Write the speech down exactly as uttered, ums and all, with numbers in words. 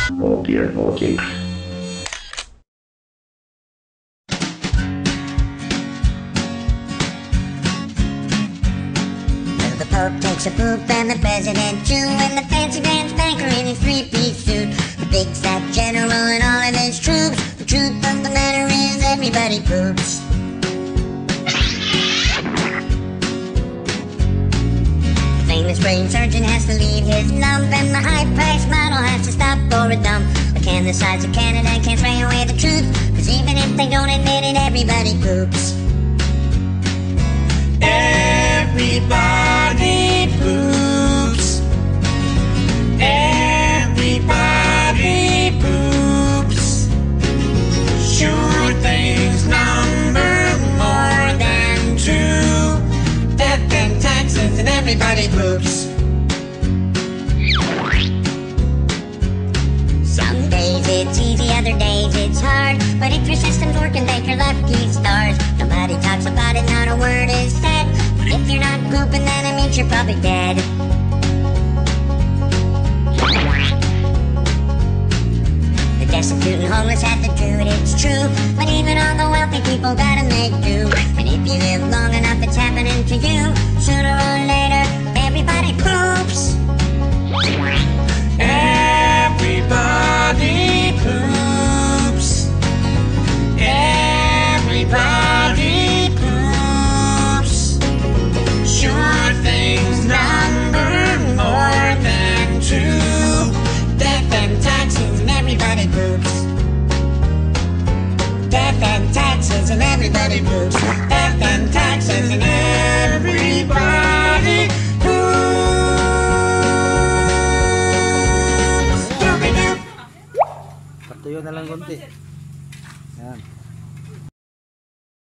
Okay, okay. The Pope takes a poop and the President too, and the fancy dance banker in his three-piece suit, the big fat general and all of his troops. The truth of the matter is everybody poops. The famous brain surgeon has to leave his lump, and the high-priced model has to stop for a dump. But can the size of Canada can't spray away the truth, cause even if they don't admit it, everybody poops. Everybody poops. Everybody poops. Sure things number more than two. Death and taxes and everybody poops. Some days it's easy, other days it's hard, but if your system's working, thank your lucky stars. Nobody talks about it, not a word is said. But if you're not pooping, then it means you're probably dead. The destitute and homeless have to do it, it's true, but even all the wealthy people gotta make do. And if you live long enough, it's happening to you. Sooner or later, everybody poops. Everybody poops. Everybody poops. Sure things number more than two. Death and taxes and everybody poops. Death and taxes and everybody poops. Death and taxes and everybody poops. Patuyo na lang konti. Yan.